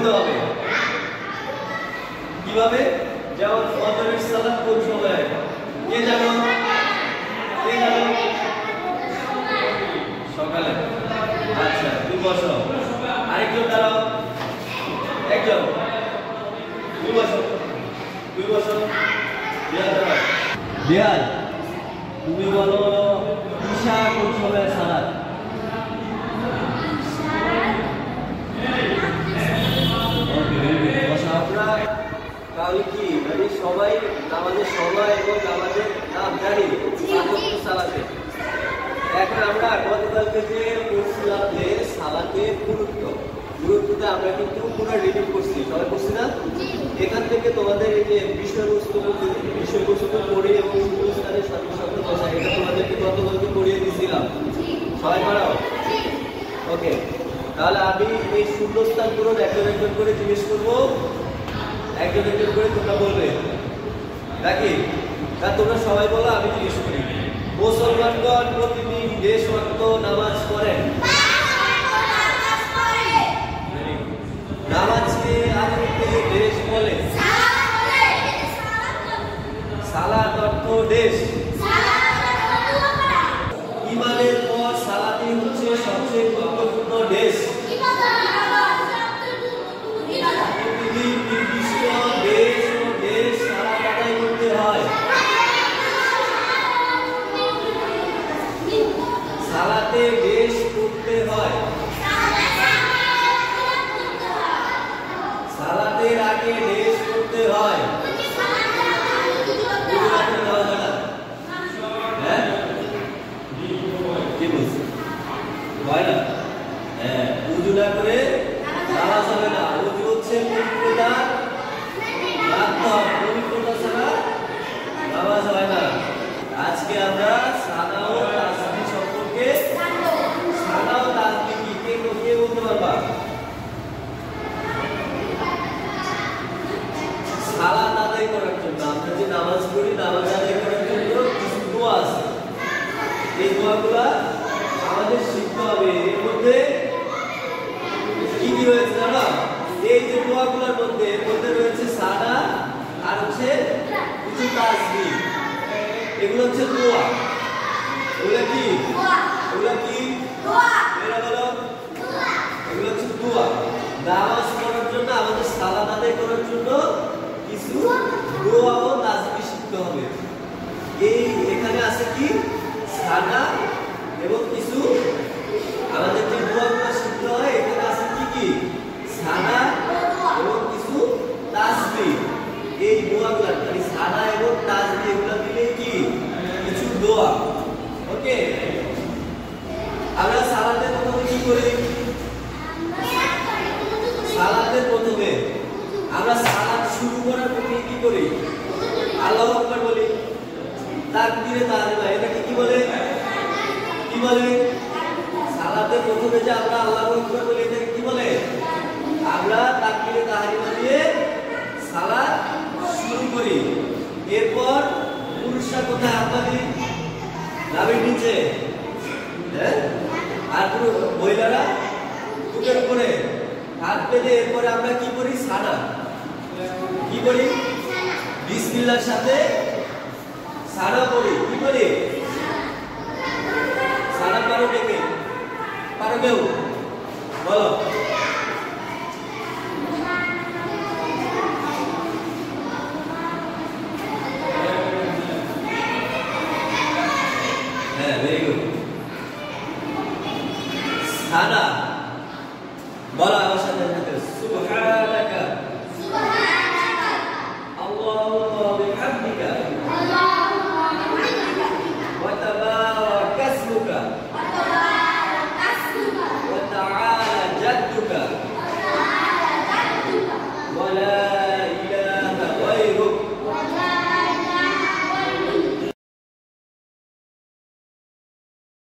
করতে হবে কিভাবে? যেমন ফজরের সালাত কোন সময়? কে জানো? কে জানো? সকালে। আচ্ছা, তুমি বসো। আরেকজন দাঁড়াও। একজন। তুমি বসো। তুমি বসো। বিহার দাঁড়াও। বিহার, তুমি বলো ঈশা কোন সময় সালাত? তাহলে কি মানে সবাই আমাদের সময় এবং আমাদের নাম জানি সালাতে। এখন আমরা গতকালকে যে পড়ছিলাম যে সালাতের গুরুত্বটা আমরা কিন্তু পুরো রিডিং করছি, সবাই করছি না? এখান থেকে তোমাদের এই যে বিষয়বস্তু পড়ে এবং শূন্যস্থানের সাথে সাথে বসা, এটা তোমাদেরকে গতকালকে পড়িয়ে দিয়েছিলাম, সবাই পারাও? ওকে, তাহলে আমি এই শূন্যস্থানগুলো একজন একজন করে জিজ্ঞেস করবো, একজন একজন করে তোমরা বলবে নাকি? তা তোমরা সবাই বলো, আমি জিজ্ঞেস করি। মুসলমানগণ প্রতিদিন 5 ওয়াক্ত নামাজ পড়েন। নামাজকে আরবিতে দেশ বলে। সালাত অর্থ দেশ। ইমানের পর সালাতই হচ্ছে সবচেয়ে গুরুত্বপূর্ণ দেশ। প্রতিদিন নির্দিষ্ট দেশ ও দেশ সালাত আদায় করতে হয়। সালাতে দেশ পড়তে হয়। সালাতের আগে দেশ পড়তে হয়। হ্যাঁ, কি বলছি? হয় না? হ্যাঁ, উজু না করে নামাজ হবে না। উজু হচ্ছে পবিত্রতা, পবিত্রতা ছাড়া নামাজ হয় না। আজকে আমরা সানা ও তাসবিহ সম্পর্কে, সানা ও তাসবিহ কি কে বলতে পারবা? সালাত আদায় করার জন্য, আমরা যে নামাজ পড়ি, নামাজ আদায় করার জন্য কিছু দোয়া আছে। এই দোয়াগুলা আমাদের শিখতে হবে। এর মধ্যে কি কি রয়েছে জানো? এই যে দোয়াগুলোর মধ্যে রয়েছে সানা আর হচ্ছে কিছু তাসবিহ। এগুলো হচ্ছে দোয়া। এগুলো কি? এগুলো কি? দোয়া। এরা বলো দোয়া। এগুলো হচ্ছে দোয়া। নামাজ পড়ার জন্য, আমাদের সালাত আদায় করার জন্য কিছু দোয়া ও তাসবিহ শিখতে হবে। এই এখানে আছে কি? সানা এবং কিছু আমাদের যে দোয়াগুলো শিখতে হয়, এখানে আছে কি কি? সানা এবং কিছু তাসবিহ। এই দোয়াগুলো মানে সানা এবং তাসবিহ এগুলো মিলে কি? কিছু দোয়া। ওকে, আমরা সালাতের প্রথমে কি করি? সালাতের প্রথমে আমরা সালাত শুরু করার পরে কি করি? আল্লাহু আকবার বলি। তাকবীরে তাহরিমা, এটাকে কি বলে? কি বলে? সালাতের প্রথমে যে আমরা আল্লাহু আকবার বলি, এটাকে কি বলে? আমরা তাকবীরে তাহরিমা দিয়ে সালাত শুরু করি। এরপর পুরুষরা কোথায় হাত বাঁধি? নাভির নিচে। হ্যাঁ, আর মহিলারা বুকের উপরে হাত বেঁধে এরপরে আমরা কি করি? সানা। কি করি? বিসমিল্লাহর সাথে সানা করি। কি করি? সানা পারো ডেকে? পারো কেউ?